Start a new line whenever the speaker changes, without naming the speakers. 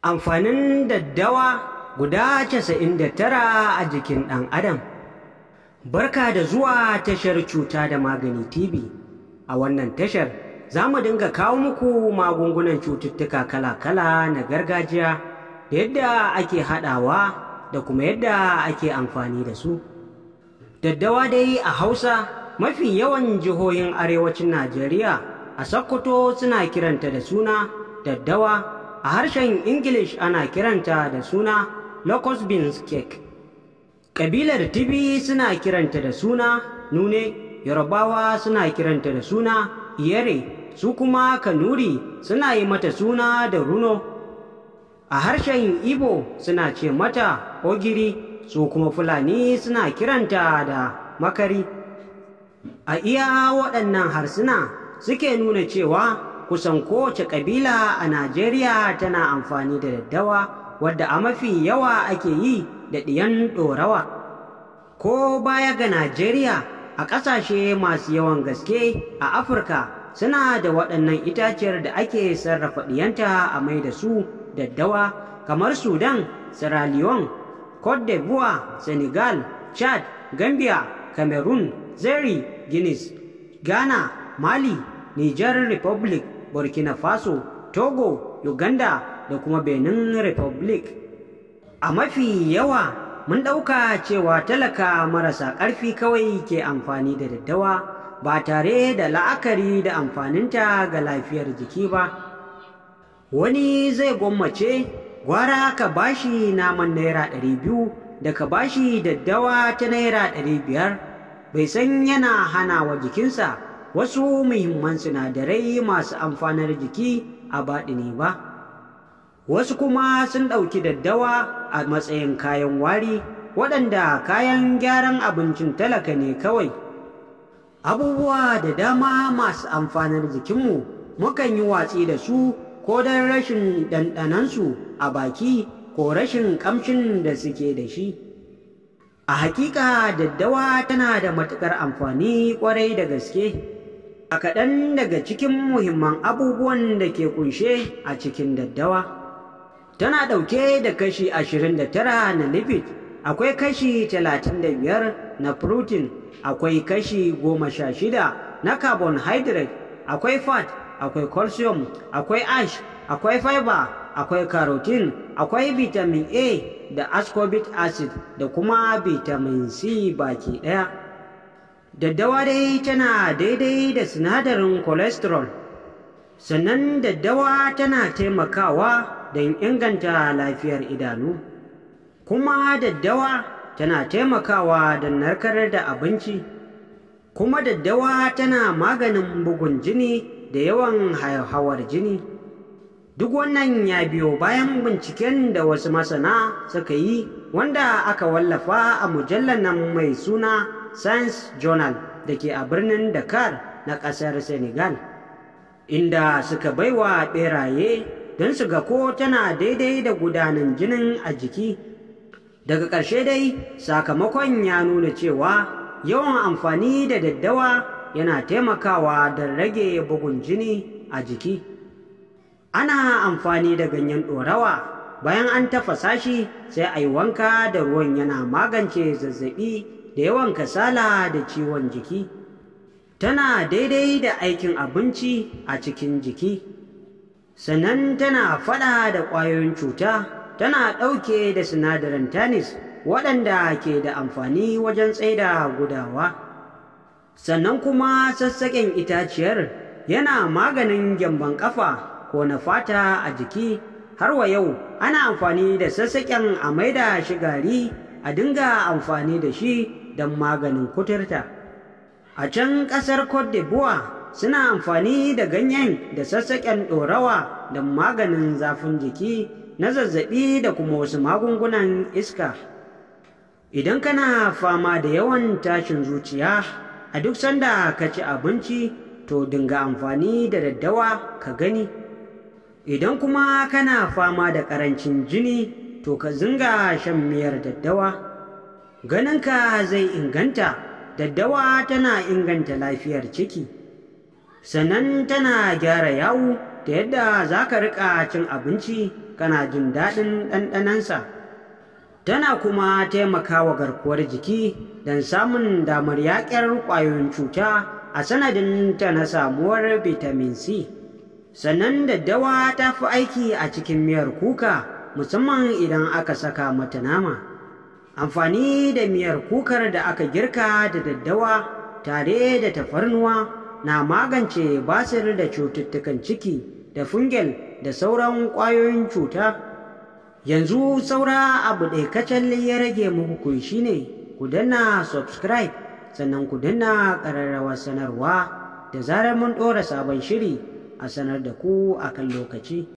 Amfanin daddawa guda 99 a jikin ɗan adam. Barka da zuwa tashar Cuta da Magani TV. A wannan tashar za mu dinga kawo muku magungunan cututtuka kala-kala na gargajiya da yadda ake haɗawa da kuma yadda ake amfani da su. Daddawa dai a Hausa mafi yawan jihohin arewacin Najeriya a Sokoto suna kiranta da suna daddawa. A harshen Ingilish ana kiranta da suna locust beans cake. Ƙabilar Tibi suna kiranta da suna nune, Yorubawa suna kiranta da suna iyere, su kuma Kanuri suna yi mata suna da runo. A harshen Igbo suna ce mata ogiri, su kuma Fulani suna kiranta da makari. A iya waɗannan harsuna suke nuna cewa kusan kowace ƙabila a Najeriya tana amfani da daddawa, wadda a mafi yawa ake yi da ɗiyan ɗorawa. Ko baya ga Najeriya, a ƙasashe masu yawan gaske a Afirka suna da waɗannan itaciyar da ake sarrafa ɗiyanta a mai da su daddawa, kamar Sudan, Sierra Leone, Cote d'Ivoire, Senegal, Chad, Gambia, Cameroon, Zaire, Guinea, Ghana, Mali, Niger Republic, Burkina Faso, Togo, Uganda da kuma Benin Republic. A mafi yawa mun ɗauka cewa talaka marasa ƙarfi kawai ke amfani da daddawa ba tare da la'akari da amfaninta ga lafiyar jiki ba. Wani zai gwammace gwara ka bashi naman naira 200 da ka bashi daddawa ta naira 500, bai san yana hana wa jikinsa wasu muhimman sinadarai masu amfanar jiki a baɗini ba. Wasu kuma sun ɗauki daddawa a matsayin kayan wari, waɗanda kayan gyaran abincin talaka ne kawai. Abubuwa da dama masu amfanar jikinmu mukan yi watsi da su ko don rashin ɗanɗanansu a baki ko rashin ƙamshin da suke da shi. A hakika daddawa tana da matuƙar amfani ƙwarai da gaske. A kaɗan daga cikin muhimman abubuwan da ke ƙunshe a cikin daddawa, tana ɗauke da kashi 29 na lipid, akwai kashi 35 na protein, akwai kashi 16 na carbohydrate, akwai fat, akwai calcium, akwai ash, akwai fiber, akwai carotene, akwai vitamin A da ascorbic acid da kuma vitamin C baki ɗaya. Daddawa dai tana daidai da sinadarin cholesterol, sannan daddawa tana taimakawa don inganta lafiyar idanu, kuma daddawa tana taimakawa don narkar da abinci, kuma daddawa tana maganin bugun jini da yawan hauhawar jini. Duk wannan ya biyo bayan binciken da wasu masana suka yi, wanda aka wallafa a mujallar nan mai suna Science Journal da ke a birnin Dakar na ƙasar Senegal, inda suka baiwa ɓeraye don su ga ko tana daidai da gudanar jinin a jiki. Daga ƙarshe dai sakamakon ya nuna cewa yawan amfani da daddawa yana taimakawa don rage bugun jini a jiki. Ana amfani da ganyen ɗorawa, bayan an tafasa shi sai a yi wanka da ruwan, yana magance zazzaɓi da yawan kasala da ciwon jiki. Tana daidai da aikin abinci a cikin jiki, sannan tana faɗa da ƙwayoyin cuta, tana ɗauke da sinadaran tannis waɗanda ke da amfani wajen tsaida gudawa. Sannan kuma sassaƙen itaciyar yana maganin gyambon ƙafa ko na fata a jiki. Har wa yau ana amfani da sassaƙen a maida shi gari a dinga amfani da shi don maganin kuturta. A can ƙasar Cote d'Ivoire suna amfani da ganyen da sassaƙen ɗorawa don maganin zafin jiki na zazzaɓi da kuma wasu magungunan iska. Idan kana fama da yawan tashin zuciya a duk sanda ka ci abinci, to dinga amfani da daddawa ka gani. Idan kuma kana fama da ƙarancin jini, to ka zinga shan miyar daddawa, ganinka zai inganta. Daddawa tana inganta lafiyar ciki, sannan tana gyara yawu ta yadda za ka riƙa cin abinci kana jin daɗin ɗanɗanansa. Tana kuma taimakawa garkuwar jiki don samun damar yaƙar ƙwayoyin cuta a sanadin ta na samuwar vitamin C. Sannan daddawa ta fi aiki a cikin miyar kuka, musamman idan aka saka mata nama. Amfani da miyar kukar da aka girka da daddawa tare da tafarnuwa na magance basir da cututtukan ciki da fungel da sauran ƙwayoyin cuta. Yanzu saura abu ɗaya kacal ya rage muku ku shine ku danna subscribe, sannan ku danna ƙararrawar sanarwa da zarar mun ɗora sabon shiri a sanar da ku akan lokaci.